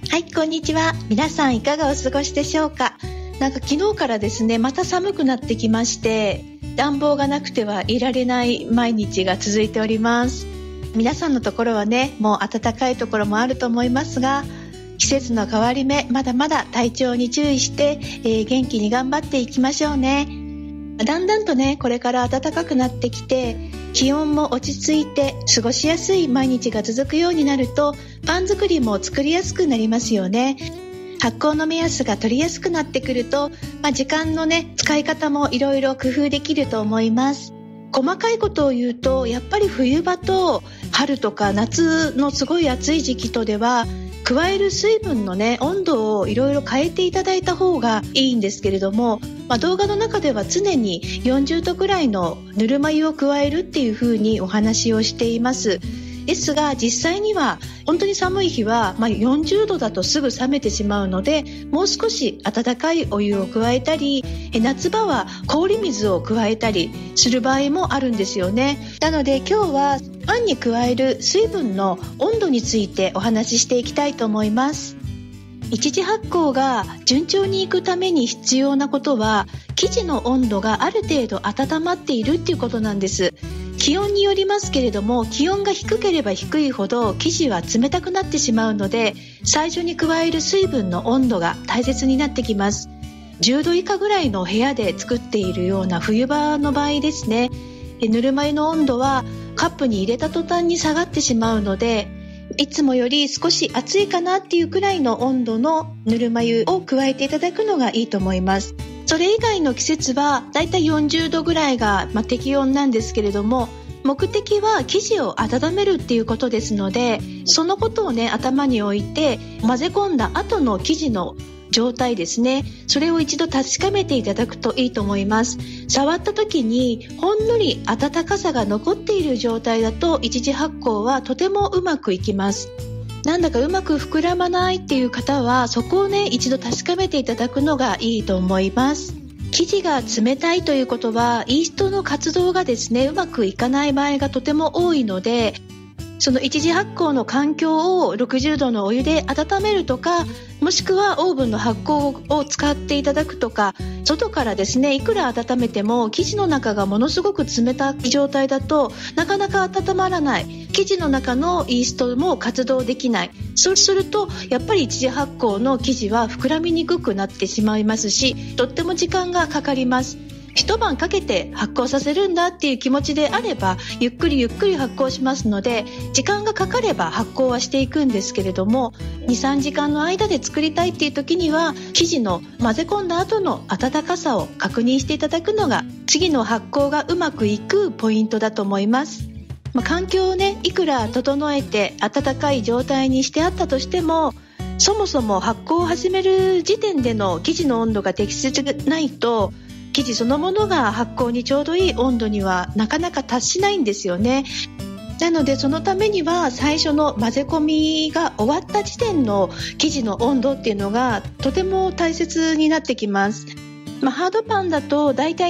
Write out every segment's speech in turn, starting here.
はい、こんにちは。皆さんいかがお過ごしでしょうか。昨日からですね、また寒くなってきまして、暖房がなくてはいられない毎日が続いております。皆さんのところはね、もう暖かいところもあると思いますが、季節の変わり目、まだまだ体調に注意して、元気に頑張っていきましょうね。だんだんとね、これから暖かくなってきて、気温も落ち着いて過ごしやすい毎日が続くようになると、パン作りも作りやすくなりますよね。発酵の目安が取りやすくなってくると、時間のね、使い方もいろいろ工夫できると思います。細かいことを言うと、やっぱり冬場と春とか夏のすごい暑い時期とでは、加える水分のね、温度をいろいろ変えていただいた方がいいんですけれども、動画の中では常に40度くらいのぬるま湯を加えるっていう風にお話をしています。ですが実際には本当に寒い日は、40度だとすぐ冷めてしまうので、もう少し温かいお湯を加えたり、夏場は氷水を加えたりする場合もあるんですよね。なので今日はパンに加える水分の温度についてお話ししていきたいと思います。一次発酵が順調にいくために必要なことは、生地の温度がある程度温まっているっていうことなんです。気温によりますけれども、気温が低ければ低いほど生地は冷たくなってしまうので、最初に加える水分の温度が大切になってきます。10度以下ぐらいの部屋で作っているような冬場の場合ですね、ぬるま湯の温度はカップに入れた途端に下がってしまうので、いつもより少し暑いかなっていうくらいの温度のぬるま湯を加えていただくのがいいと思います。それ以外の季節はだいたい40度ぐらいが、適温なんですけれども、目的は生地を温めるっていうことですので、そのことをね、頭に置いて、混ぜ込んだ後の生地の状態ですね、それを一度確かめていただくといいと思います。触った時にほんのり温かさが残っている状態だと、一次発酵はとてもうまくいきます。なんだかうまく膨らまないっていう方は、そこをね、一度確かめていただくのがいいと思います。生地が冷たいということは、イーストの活動がですね、うまくいかない場合がとても多いので、その一次発酵の環境を60度のお湯で温めるとか、もしくはオーブンの発酵を使っていただくとか、外からですね、いくら温めても生地の中がものすごく冷たい状態だとなかなか温まらない、生地の中のイーストも活動できない。そうするとやっぱり一次発酵の生地は膨らみにくくなってしまいますし、とっても時間がかかります。一晩かけて発酵させるんだっていう気持ちであれば、ゆっくりゆっくり発酵しますので、時間がかかれば発酵はしていくんですけれども、 2,3 時間の間で作りたいっていう時には、生地の混ぜ込んだ後の温かさを確認していただくのが、次の発酵がうまくいくポイントだと思います。環境をね、いくら整えて温かい状態にしてあったとしても、そもそも発酵を始める時点での生地の温度が適切でないと、生地そのものが発酵にちょうどいい温度にはなかなか達しないんですよね。なのでそのためには、最初の混ぜ込みが終わった時点の生地の温度っていうのがとても大切になってきます。ハードパンだとだいたい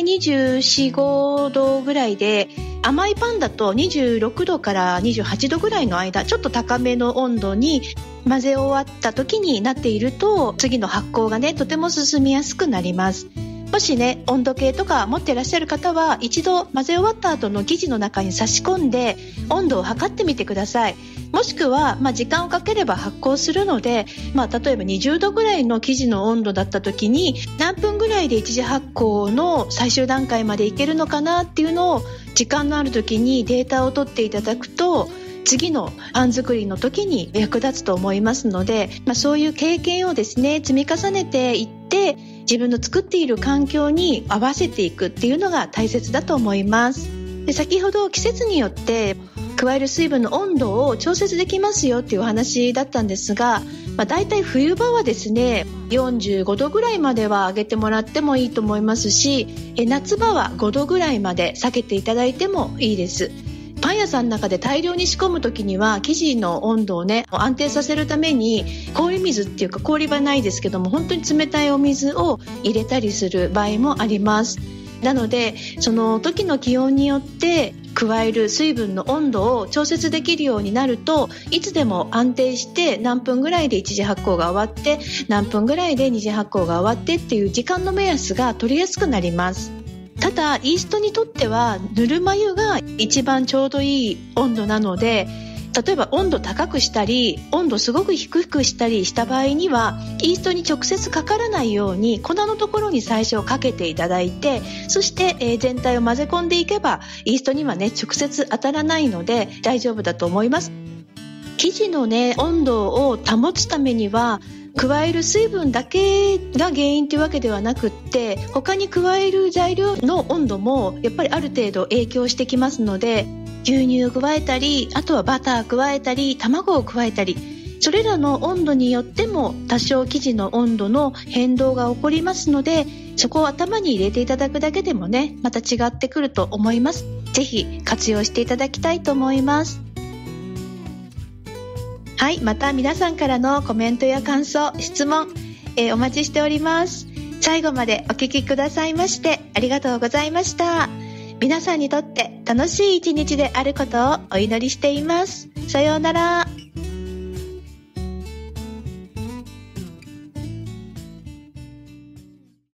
24、5度ぐらいで、甘いパンだと26度から28度ぐらいの間、ちょっと高めの温度に混ぜ終わった時になっていると、次の発酵がね、とても進みやすくなります。もしね、温度計とか持ってらっしゃる方は、一度混ぜ終わった後の生地の中に差し込んで温度を測ってみてください。もしくは、時間をかければ発酵するので、例えば20度ぐらいの生地の温度だった時に、何分ぐらいで一次発酵の最終段階までいけるのかなっていうのを、時間のある時にデータを取っていただくと、次のパン作りの時に役立つと思いますので、そういう経験をですね、積み重ねていって、自分の作っている環境に合わせていくっていうのが大切だと思います。で、先ほど季節によって加える水分の温度を調節できますよっていうお話だったんですが、だいたい冬場はですね、45度ぐらいまでは上げてもらってもいいと思いますし、夏場は5度ぐらいまで下げていただいてもいいです。パン屋さんの中で大量に仕込むときには、生地の温度をね、安定させるために氷水っていうか、氷はないですけども、本当に冷たいお水を入れたりする場合もあります。なのでその時の気温によって加える水分の温度を調節できるようになると、いつでも安定して何分ぐらいで一次発酵が終わって何分ぐらいで二次発酵が終わってっていう時間の目安が取りやすくなります。ただイーストにとってはぬるま湯が一番ちょうどいい温度なので、例えば温度高くしたり温度すごく低くしたりした場合には、イーストに直接かからないように粉のところに最初かけていただいて、そして、全体を混ぜ込んでいけばイーストにはね直接当たらないので大丈夫だと思います。生地のね温度を保つためには加える水分だけが原因というわけではなくって、他に加える材料の温度もやっぱりある程度影響してきますので、牛乳を加えたり、あとはバター加えたり、卵を加えたり、それらの温度によっても多少生地の温度の変動が起こりますので、そこを頭に入れていただくだけでもねまた違ってくると思います。ぜひ活用していただきたいと思います。はい、また皆さんからのコメントや感想、質問、お待ちしております。最後までお聞きくださいましてありがとうございました。皆さんにとって楽しい一日であることをお祈りしています。さようなら。